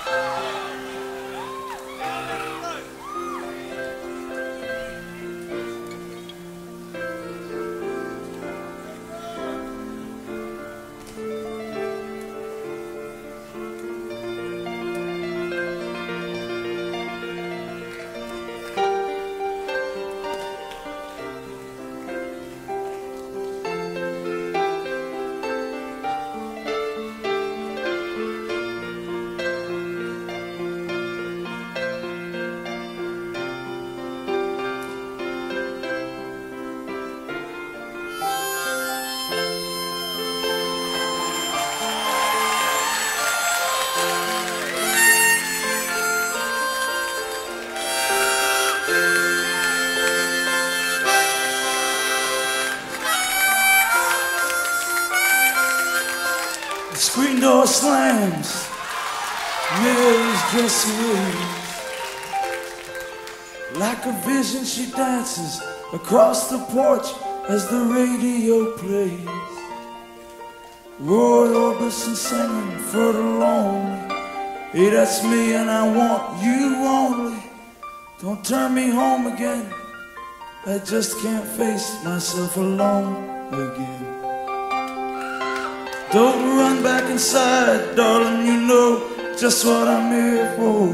Screen door slams, mirrors dress away. Like a vision she dances across the porch as the radio plays. Roy Orbison singing for the lonely. Hey, that's me and I want you only. Don't turn me home again, I just can't face myself alone again. Don't run back inside, darling, you know just what I'm here for.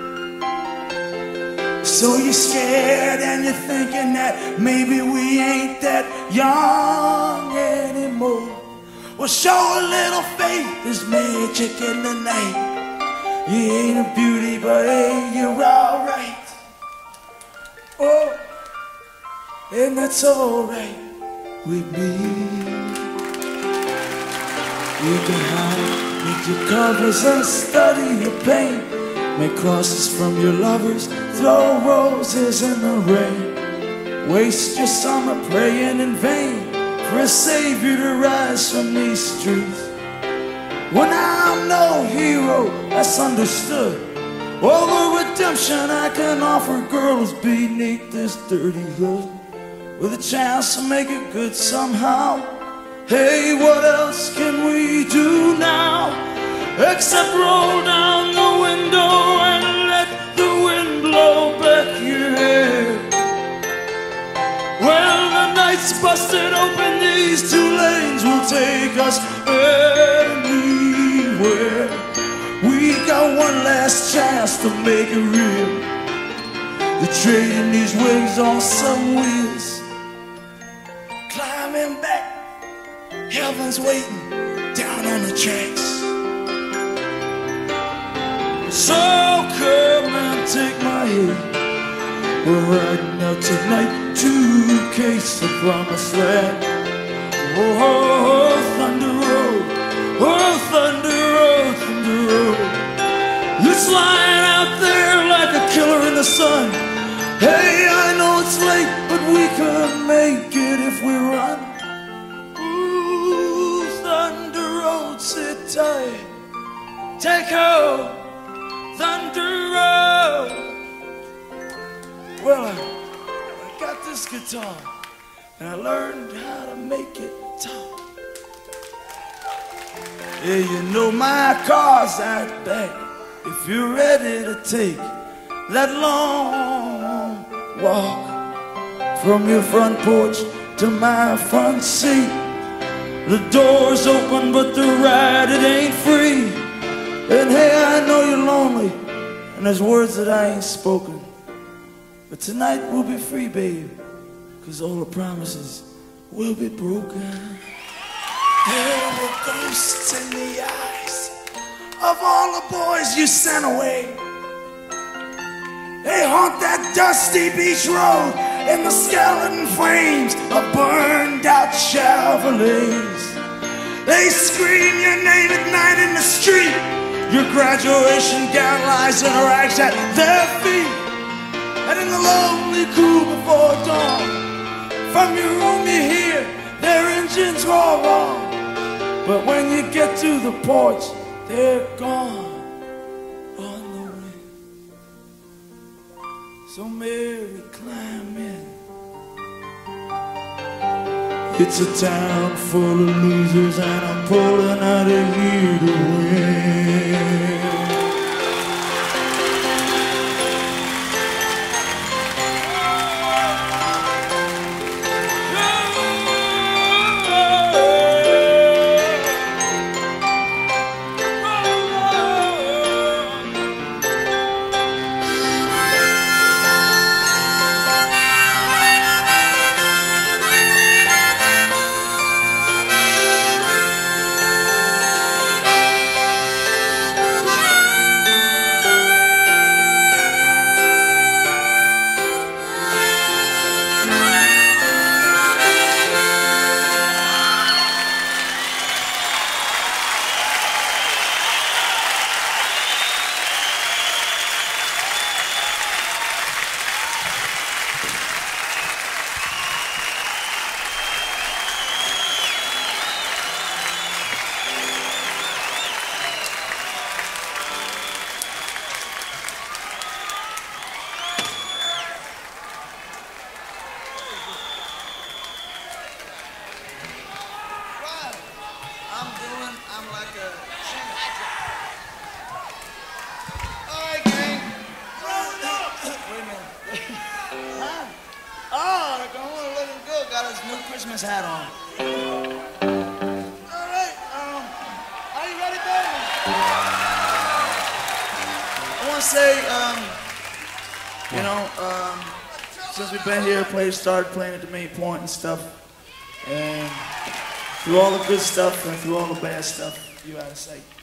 So you're scared and you're thinking that maybe we ain't that young anymore. Well, show a little faith, there's magic in the night. You ain't a beauty, but hey, you're alright. Oh, and that's alright with me. You can hide with your covers and study your pain. Make crosses from your lovers, throw roses in the rain. Waste your summer praying in vain for a savior to rise from these streets. When I'm no hero, that's understood. All the redemption I can offer girls beneath this dirty hood, with a chance to make it good somehow. Hey, what else can we do now except roll down the window and let the wind blow back your hair? Well, the night's busted open, these two lanes will take us anywhere. We got one last chance to make it real. They're trading these wings on some wheels. Climbing back, heaven's waiting down on the tracks. So come and take my hand. We're riding out tonight to case the promised land. Oh, oh, oh, Thunder Road. Oh, Thunder Road, Thunder Road. It's lying out there like a killer in the sun. Hey, I know it's late, but we could make it if we run. Ooh, Thunder Road, sit tight. Take hold, Thunder Road. Well, I got this guitar, and I learned how to make it talk. Yeah, you know my car's out back. If you're ready to take that long walk from your front porch to my front seat, the door's open, but the ride, it ain't free. And hey, I know you're lonely, and there's words that I ain't spoken, but tonight we'll be free, babe, 'cause all the promises will be broken. There were ghosts in the eyes of all the boys you sent away. They haunt that dusty beach road in the skeleton flames of burned out Chevrolets. They scream your name at night in the street. Your graduation gown lies in rags at their feet. And in the lonely cool before dawn, from your room you hear their engines roar on. But when you get to the porch, they're gone on the wind. So Mary, climb in. It's a town full of losers, and I'm pulling out of here to win. something like a chant. All right, gang. Wait a minute. Huh? Oh, the kahuna looking good. Got his new Christmas hat on. All right. Are you ready, baby? I want to say, since we've been here, started playing at the main point and stuff, and through all the good stuff and through all the bad stuff, you had to say.